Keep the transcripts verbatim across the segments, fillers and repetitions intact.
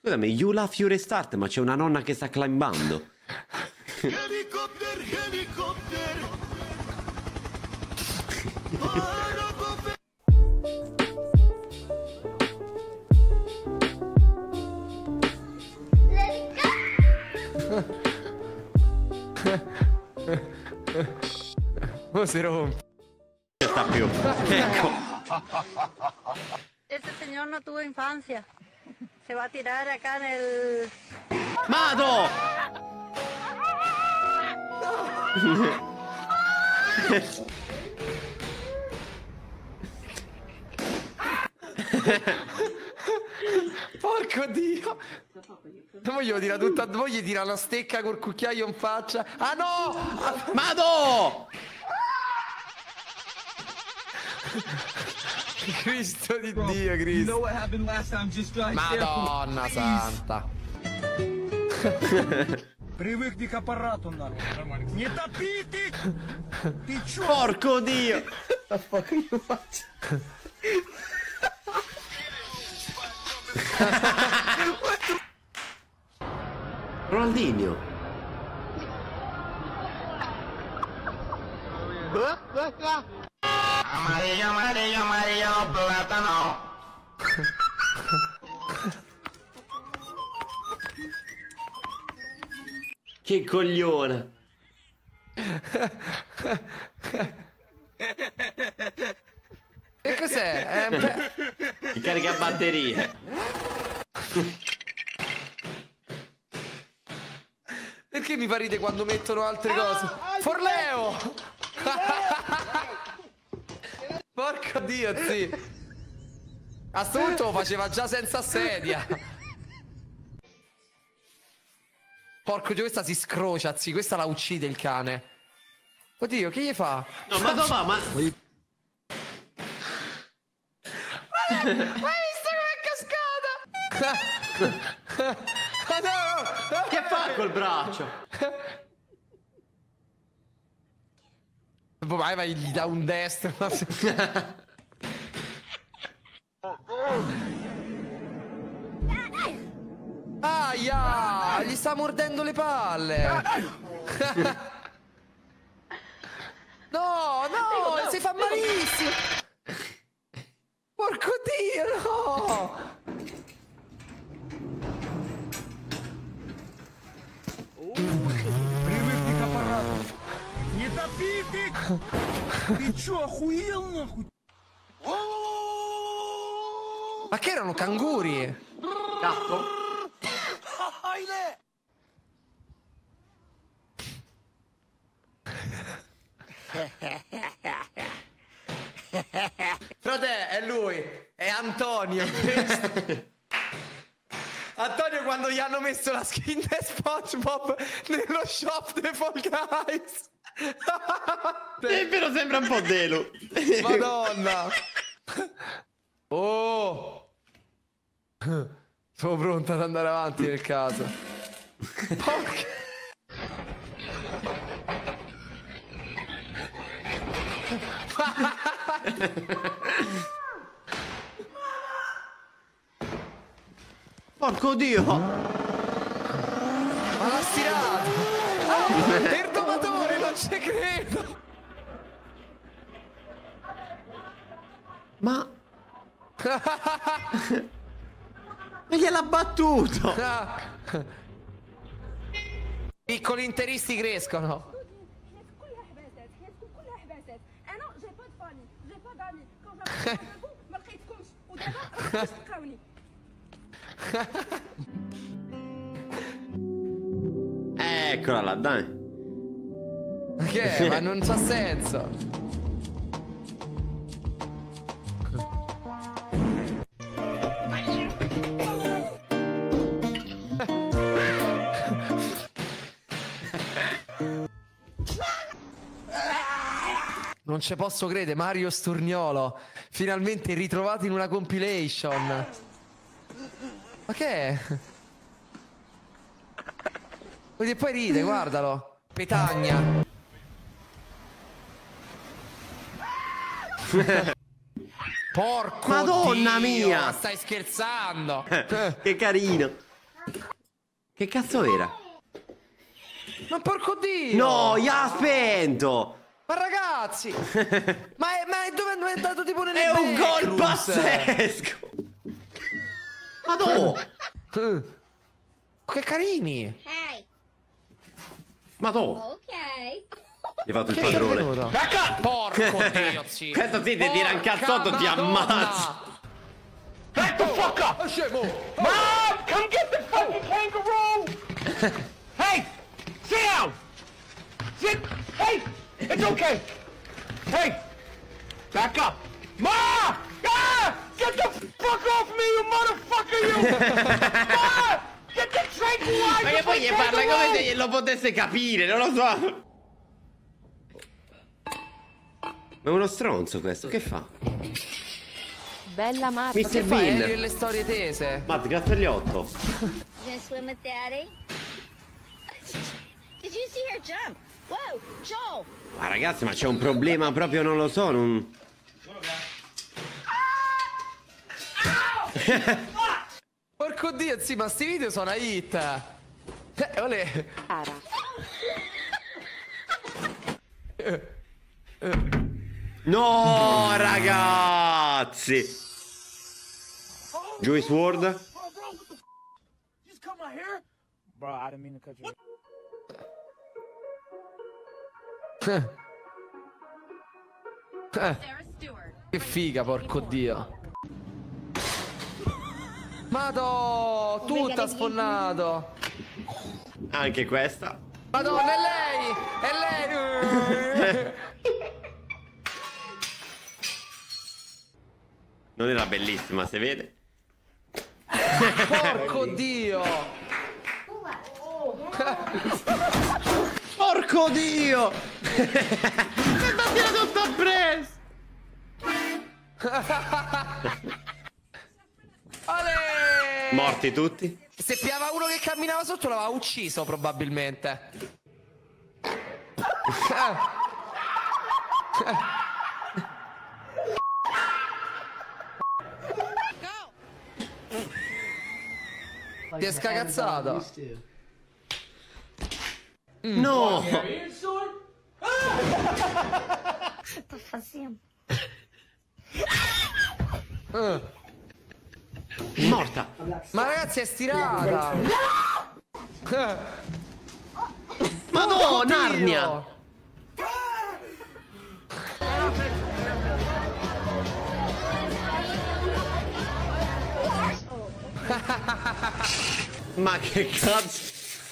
Scusami, you love you restart, ma c'è una nonna che sta climbando. Helicopter, helicopter. Oh, si rompe. Non sta più. Ecco. Este señor no tuvo infancia. Se va a tirar acá en el... Mado! Porco Dio! Voglio tirare tutta. Voglio tirare una stecca col cucchiaio in faccia. Ah no! Mado! Cristo di Dio, Cristo. Madonna santa. Привыкни к аппарату, народ. Не топите! Ты чё? Porco Dio! The fuck are you watching? Ronaldinho. Amarillo, amarillo, amarillo, plátano. Che coglione. E cos'è? È un pe- Ti carica batterie. Perché mi fa ridere quando mettono altre cose? Forleo! Porco Dio, sì. A sto punto lo faceva già senza sedia. Porco Dio, questa si scrocia, sì, questa la uccide il cane. Oddio, che gli fa? No, ma dove va? Ma... Hai visto com'è cascata? Ah, no! Che fa col braccio? Vai, vai, gli dà un destro. Aia! Gli sta mordendo le palle! No, no! Si fa malissimo! Porco Dio, no! Привыкни к аппарату. Не топите! Ты чё, охуел нахуй? Ma che erano canguri? Gatto? Haydi! Frate, è lui, è Antonio. Antonio quando gli hanno messo la skin di SpongeBob nello shop dei Fall Guys. È vero, sembra un po' Delu. Madonna. Oh. Sono pronto ad andare avanti nel caso. Porca. Porco Dio! Ma l'ha stirato! Oh, il domatore, non ci credo! Ma... Ma gliel'ha battuto! Piccoli interisti crescono! Eccola là, dai! Ma che è? Ma non c'ha senso! Non ci posso credere, Mario Sturniolo, finalmente ritrovato in una compilation. Ma che è? E poi ride, guardalo. Petagna. Porco Madonna Dio, mia! ma stai scherzando? Che carino! Che cazzo era? Ma porco dio! No, gli ha spento! Ma ragazzi! ma, è, ma è dove è andato tipo nelle È un gol backrooms? pazzesco! Ma no! Uh, che carini! Hey, Ma no! okay. Gli hai fatto il Che è padrone. venuto? Porco dio, zio! Questo sì, ti tira un cazzotto, ti ammazza! Back the fuck up! Oh, scemo! Mom, come get the fucking kangaroo! Hey, sit down! Sit! Hey, it's okay! Hey, back up! Ma! Ah! Get the fuck off me, you motherfucker, you! Ma! Get the tranquilizer! Ma che poi gli parla come se glielo potesse capire, non lo so! Ma è uno stronzo questo, che fa? Bella Marta. mister Che fai? Bean. Eri le storie tese? Matt, Gazzagliotto. You gonna swim with Daddy? Did you see her jump? Whoa, Joel! Ma ragazzi, ma c'è un problema proprio, non lo so, non... Porco dio, sì, ma sti video sono a hit. Eh, olè. No, ragazzi! Juice world? Bro, bro, what the f- You just cut my hair? Bro, I didn't mean to cut your Eh, che figa, porco dio. Madò, tutta sfonnato. Anche questa. Madonna, è lei! È lei! Non era bellissima, se vede. Porco dio! Porco dio! Mi sta tirando tutto appresso! Ale! Morti tutti? Se piava uno che camminava sotto l'aveva ucciso probabilmente. Ti è scagazzato. No! Tô fazendo. Eh. Morta! Ma ragazzi è stirata. Eh. Ma no, Narnia! Ma che cazzo?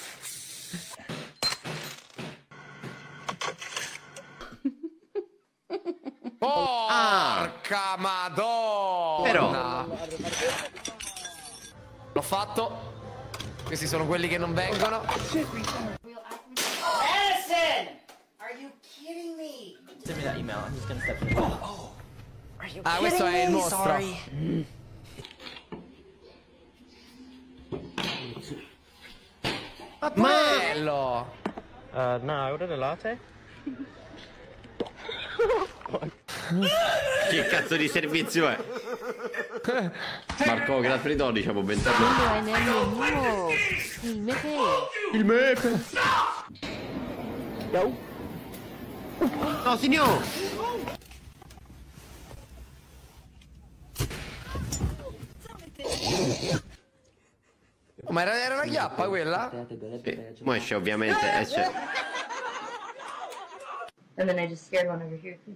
Porca madonna! Però- L'ho fatto. Questi sono quelli che non vengono. Madison! Are you kidding me? Send me that email. I'm just gonna step in. Oh, Are you Ah, questo è il mostro. Sorry. Ma bello! Uh, no, I ordered a latte. Che cazzo di servizio è? Marco Graffredò, diciamo, bentornato. Quello è nel menu. Il mepe. Il mepe! No! No, signor! Ma era, era una chiappa quella? Sì, mo esce ovviamente, esce. And then I just scared one over here.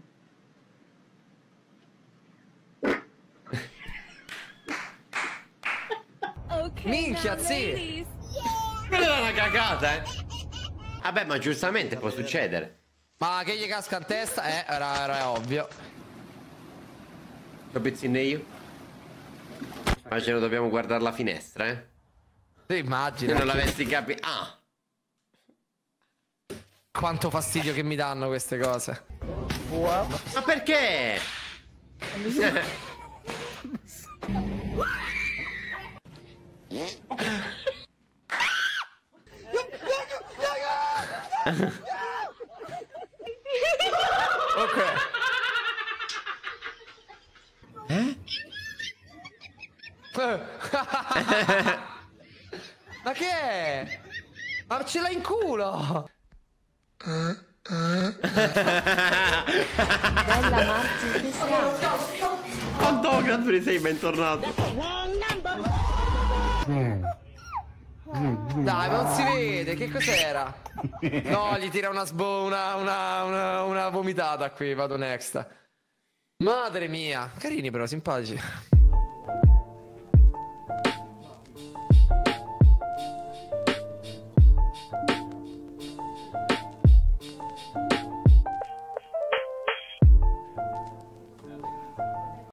Minchia, sì! Quella era una cagata, eh! Vabbè, ma giustamente può succedere. Ma che gli casca in testa? Eh, era, era ovvio. Lo pezzinne io? Ma ce lo dobbiamo guardare la finestra, eh? Sì, immagino. Se non l'avessi capito. Ah! Quanto fastidio che mi danno queste cose. Ma perché? Ok. Eh? Ma che è? Ma ce l'ha in culo! Bella Marti, che siamo? Fantocrat sei bentornato. Dai, ma non si vede, che cos'era? No, gli tira una sbo... una, una, una, una vomitata qui, vado next. Madre mia, carini però, simpatici.